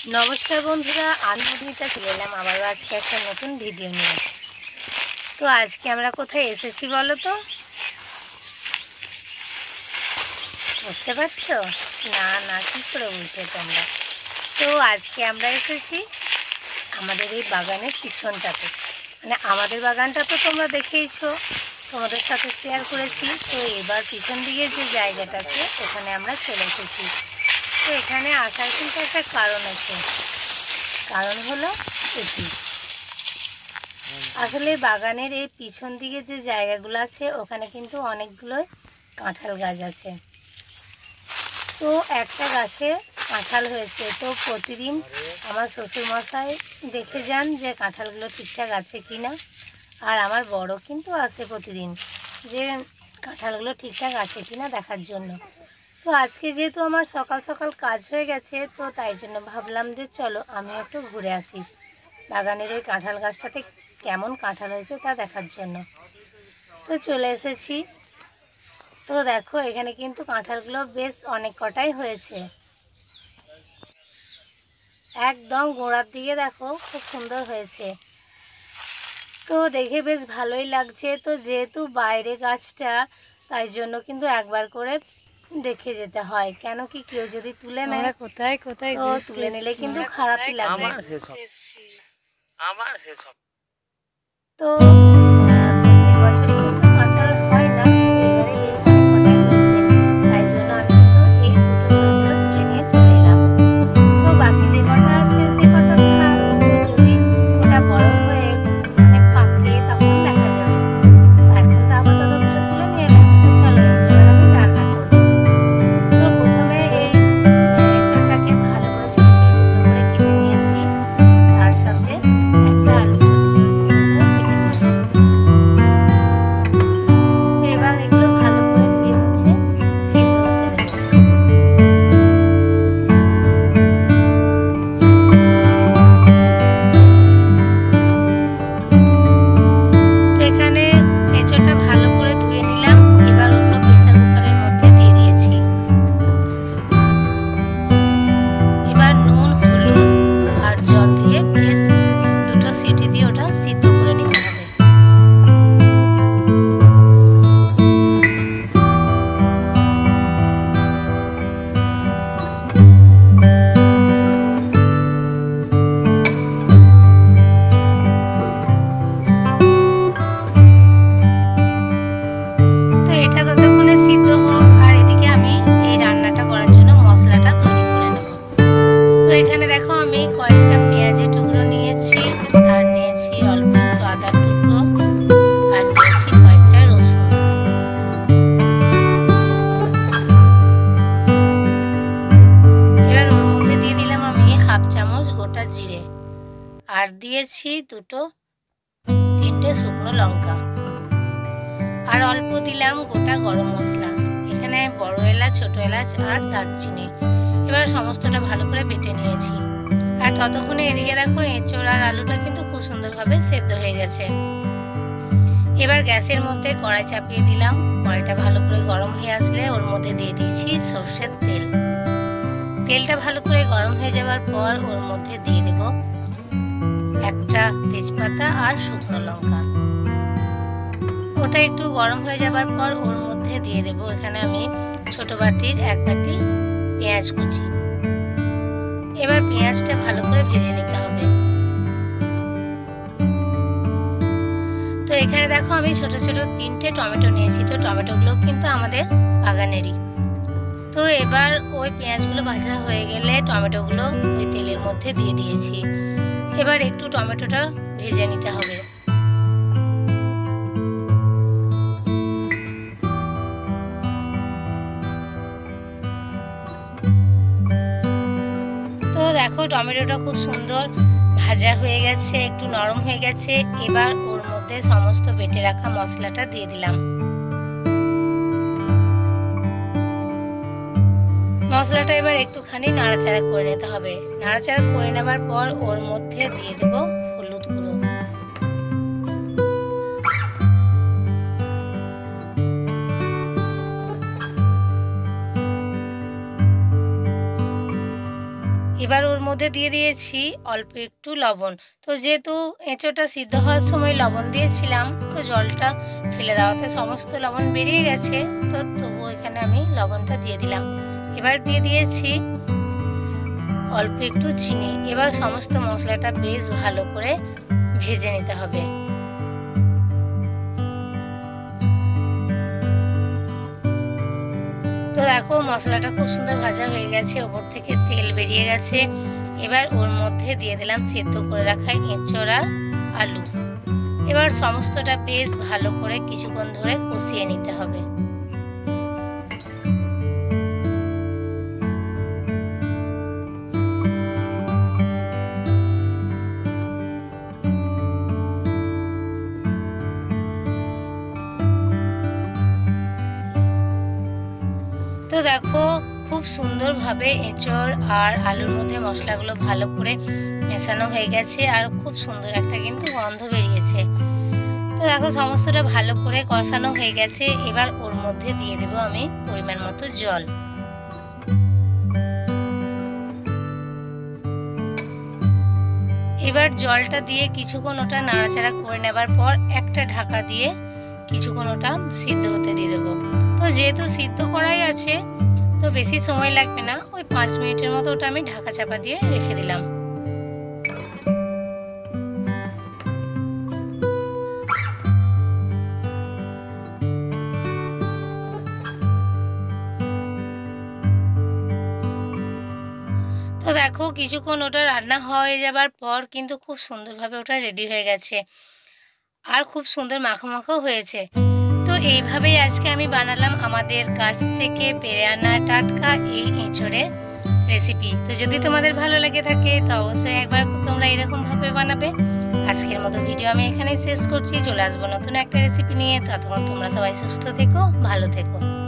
নমস্কার বন্ধুরা, আমি মধুমিতা চলে এলাম আবারও আজকে একটা নতুন ভিডিও নিয়ে। তো আজকে আমরা কোথায় এসেছি বলো তো? বুঝতে পারছো? না কী করে বুঝতে তোমরা? তো আজকে আমরা এসেছি আমাদের এই বাগানের পিছনটাতে, মানে আমাদের বাগানটা তো তোমরা দেখেইছো, তোমাদের সাথে শেয়ার করেছি। তো এবার পিছন দিকে যে জায়গাটা আছে ওখানে আমরা চলে এসেছি। তো এখানে আসার কিন্তু একটা কারণ আছে, কারণ হলো এটি। আসলে বাগানের এই পিছন দিকে যে জায়গাগুলো আছে ওখানে কিন্তু অনেকগুলো কাঁঠাল গাছ আছে। তো একটা গাছে কাঁঠাল হয়েছে, তো প্রতিদিন আমার শ্বশুরমশাই দেখে যান যে কাঁঠালগুলো ঠিকঠাক আছে কি না। আর আমার বড় কিন্তু আসে প্রতিদিন যে কাঁঠালগুলো ঠিকঠাক আছে কি না দেখার জন্য। তো আজকে যেহেতু আমার সকাল সকাল কাজ হয়ে গেছে, তো তাই জন্য ভাবলাম যে চলো আমি একটু ঘুরে আসি বাগানের ওই কাঁঠাল গাছটাতে কেমন কাঁঠাল হয়েছে তা দেখার জন্য। তো চলে এসেছি। তো দেখো এখানে কিন্তু কাঁঠালগুলো বেশ অনেক কটাই হয়েছে, একদম গোড়ার দিকে দেখো খুব সুন্দর হয়েছে। তো দেখে বেশ ভালোই লাগছে। তো যেহেতু বাইরে গাছটা, তাই জন্য কিন্তু একবার করে দেখে যেতে হয়, কেন কি কেউ যদি তুলে নেয় কোথায় কোথায় তো তুলে নিলে কিন্তু খারাপই লাগবে। তো প্রত্যেক বছরই কিন্তু কাঁঠাল হয় না, তো এবারে বেশ অনেক কটাই হয়েছে, তাই জন্য আমি কিন্তু এই দুটো ছোট ছোট তুলে নিয়ে চলে এলাম। তো বাকি যে কটা আছে সে কটা থাক, তো যদি ওটা বড় হয়ে অনেক পাকে তখন দেখা যাবে। এখন তো আপাতত দুটো তুলে নিয়ে এলাম। তো চলো এবার আমি রান্না করবো। তো প্রথমে এই এঁচোড়টাকে ভালো করে ছোট ছোট টুকরো করে কেটে নিয়েছি, তার সাথে একটা আলু ছোট ছোট টুকরো করে কেটে নিয়েছি। তো এবার এগুলো ভালো করে ধুয়ে মুছে সিদ্ধ হতে দেবো। তো এখানে এঁচোড়টা ভালো করে ধুয়ে নিলাম, এবার ওগুলো প্রেসার কুকারের মধ্যে দিয়ে দিয়েছি। এবার নুন, হলুদ আর জল দিয়ে বেশ দুটো সিটি দিয়ে ওটা সিদ্ধ করে নিতে হবে। তো এটা ততক্ষণে সিদ্ধ হোক, আর এদিকে আমি এই রান্নাটা করার জন্য মশলাটা তৈরি করে নেব। তো এখানে দেখো আমি কয়েকটা পেঁয়াজের টুকরো নিয়েছি, আর নিয়েছি অল্প একটু আদার টুকরো, আর নিয়েছি কয়েকটা রসুন। এবার ওর মধ্যে দিয়ে দিলাম আমি হাফ চামচ গোটা জিরে, আর দিয়েছি তিনটে শুকনো লঙ্কা, আর অল্প দিলাম গোটা গরম মশলা। এখানে বড় এলাচ, ছোট এলাচ আর দারচিনি। এবার সমস্তটা ভালো করে বেটে নিয়েছি। আর ততক্ষণে এদিকে দেখো এঁচোড় আর আলুটা কিন্তু খুব সুন্দরভাবে সেদ্ধ হয়ে গেছে। এবার গ্যাসের মধ্যে কড়াই চাপিয়ে দিলাম। কড়াইটা ভালো করে গরম হয়ে আসলে ওর মধ্যে দিয়ে দিয়েছি সরষের তেল। তেলটা ভালো করে গরম হয়ে যাওয়ার পর ওর মধ্যে দিয়ে দেব একটা তেজপাতা আর শুকনো লঙ্কা। ওটা একটু গরম হয়ে যাবার পর ওর মধ্যে দিয়ে দেব এখানে আমি ছোট বাটির এক বাটি পেঁয়াজ কুচি। এবার পেঁয়াজটা ভালো করে ভেজে নিতে হবে। তো এখানে দেখো আমি ছোট ছোট তিনটে টমেটো নিয়েছি, তো টমেটোগুলো কিন্তু আমাদের বাগানেরই। তো এবার ওই পেঁয়াজগুলো ভাজা হয়ে গেলে টমেটোগুলো ওই তেলের মধ্যে দিয়ে দিয়েছি। এবার একটু টমেটোটা ভেজে নিতে হবে। তো দেখো টমেটোটা খুব সুন্দর ভাজা হয়ে গেছে, একটু নরম হয়ে গেছে। এবার ওর মধ্যে সমস্ত বেটে রাখা মশলাটা দিয়ে দিলাম। মশলাটা এবার একটুখানি নাড়াচাড়া করে নিতে হবে। নাড়াচাড়া করে নেবার পর ওর মধ্যে দিয়ে দেব হলুদ গুঁড়ো। এবার ওর মধ্যে দিয়ে দিয়েছি অল্প একটু লবণ। তো যেহেতু এঁচোড়টা সিদ্ধ হওয়ার সময় লবণ দিয়েছিলাম, তো জলটা ফেলে দেওয়াতে সমস্ত লবণ বেরিয়ে গেছে, তো তবুও এখানে আমি লবণটা দিয়ে দিলাম। এবার দিয়ে দিয়েছি অল্প একটু চিনি। এবার সমস্ত মশলাটা বেশ ভালো করে ভেজে নিতে হবে। তো দেখো মশলাটা খুব সুন্দর ভাজা হয়ে গেছে, ওপর থেকে তেল বেরিয়ে গেছে। এবার ওর মধ্যে দিয়ে দিলাম সেদ্ধ করে রাখা এঁচোড় আর আলু। এবার সমস্তটা বেশ ভালো করে কিছুক্ষণ ধরে কষিয়ে নিতে হবে। তো দেখো খুব সুন্দরভাবে এঁচোড় আর আলুর মধ্যে মশলাগুলো ভালো করে মেশানো হয়ে গেছে আর খুব সুন্দর একটা কিন্তু গন্ধ বেরিয়েছে। তো দেখো সমস্তটা ভালো করে কষানো হয়ে গেছে। এবার ওর মধ্যে দিয়ে দেব আমি পরিমাণ মতো জল। এবার জলটা দিয়ে কিছুক্ষণ ওটা নাড়াচাড়া করে নেবার পর একটা ঢাকা দিয়ে কিছুক্ষণ ওটা সিদ্ধ হতে দিয়ে দেবো। তো যেহেতু সিদ্ধ করাই আছে, তো বেশি সময় লাগবে না, ওই 5 মিনিটের মতো ওটা আমি ঢাকা চাপা দিয়ে রেখে দিলাম। তো দেখো কিছুক্ষণ ওটা রান্না হয়ে যাবার পর কিন্তু খুব সুন্দরভাবে ওটা রেডি হয়ে গেছে আর খুব সুন্দর মাখো মাখো হয়েছে। তো এইভাবেই আজকে আমি বানালাম আমাদের গাছ থেকে পেড়ে আনা টাটকা এই এঁচোড়ের রেসিপি। তো যদি তোমাদের ভালো লেগে থাকে তো অবশ্যই একবার তোমরা এরকম ভাবে বানাবে। আজকের মতো ভিডিও আমি এখানেই শেষ করছি। চলে আসবো নতুন একটা রেসিপি নিয়ে। ততক্ষণ তোমরা সবাই সুস্থ থেকো, ভালো থেকো।